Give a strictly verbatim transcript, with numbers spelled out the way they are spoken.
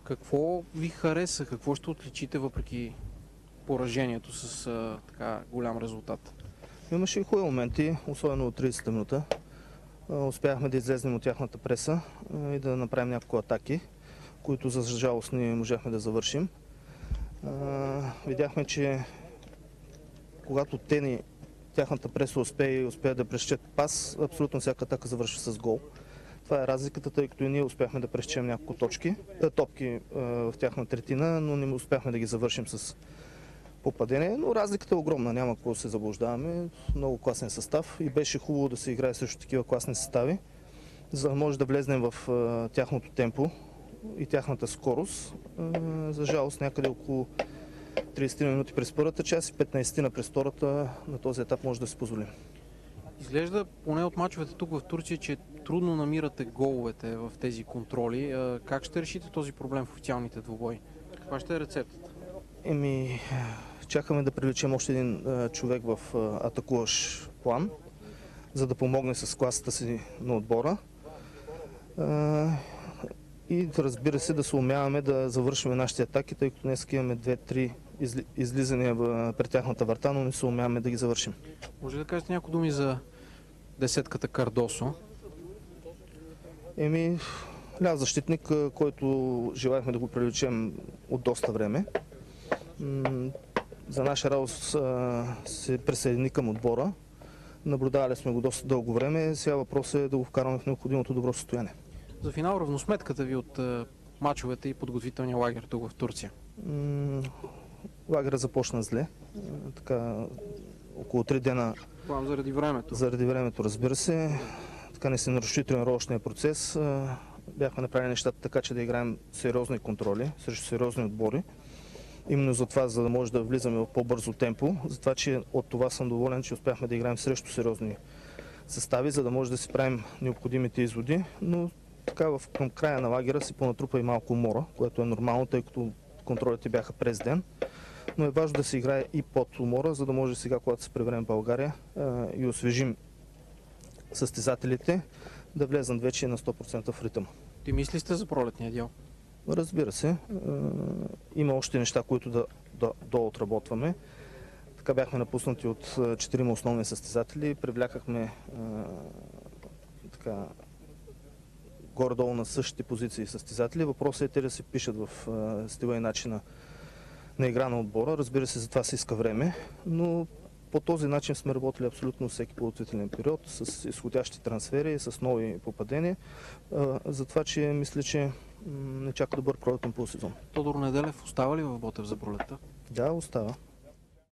Какво ви хареса? Какво ще отличите въпреки поражението с а, така голям резултат? Имаше и хубави моменти, особено от тридесета минута. Успяхме да излезнем от тяхната преса и да направим няколко атаки, които за жалост не можахме да завършим. Видяхме, че когато те ни, тяхната преса успее и успее да пресечат пас, абсолютно всяка атака завършва с гол. Това е разликата, тъй като и ние успяхме да пресечем няколко точки, топки в тяхна третина, но не успяхме да ги завършим с попадение, но разликата е огромна, няма какво да се заблуждаваме. Много класен състав и беше хубаво да се играе също такива класни състави, за да може да влезнем в а, тяхното темпо и тяхната скорост. А, за жалост някъде около тридесет минути през първата част и петнайсет на през втората на този етап може да се позволим. Изглежда поне от мачовете тук в Турция, че трудно намирате головете в тези контроли. А, как ще решите този проблем в официалните двубои? Каква ще е рецептата? Еми, чакаме да привлечем още един а, човек в а, атакуващ план, за да помогне с класата си на отбора. А, и разбира се да се умяваме да завършим нашите атаки, тъй като днес имаме две-три изли, излизания пред тяхната врата, но не се умяваме да ги завършим. Може да кажете някои думи за десетката Кардосо? Еми, ляв защитник, който желаяхме да го привлечем от доста време. За наша радост се присъедини към отбора. Наблюдавали сме го доста дълго време. Сега въпрос е да го вкараме в необходимото добро състояние. За финал равносметката ви от мачовете и подготвителния лагер тук в Турция? Лагера започна зле. Така, около три дена. План заради времето. Заради времето, разбира се. Така не се наруши тренировъчния процес. Бяхме направили нещата така, че да играем сериозни контроли срещу сериозни отбори. Именно за това, за да може да влизаме в по-бързо темпо. Затова, че от това съм доволен, че успяхме да играем срещу сериозни състави, за да може да си правим необходимите изводи. Но така в, към края на лагера си понатрупа и малко умора, което е нормално, тъй като контролите бяха през ден. Но е важно да се играе и под умора, за да може сега, когато се приберем в България и освежим състезателите, да влезнат вече на сто процента в ритъм. Ти мисли сте за пролетния дял? Разбира се. Има още неща, които да, да, да отработваме. Така бяхме напуснати от четирима основни състезатели. Привлякахме така, горе-долу на същите позиции състезатели. Въпросът е те да се пишат в стила и начина на игра на отбора. Разбира се, за това се иска време, но по този начин сме работили абсолютно всеки подготвителен период, с изходящи трансфери, с нови попадения. Затова, че мисля, че не чака добър пролетен полусезон. Тодор Неделев остава ли в Ботев за пролетта? Да, остава.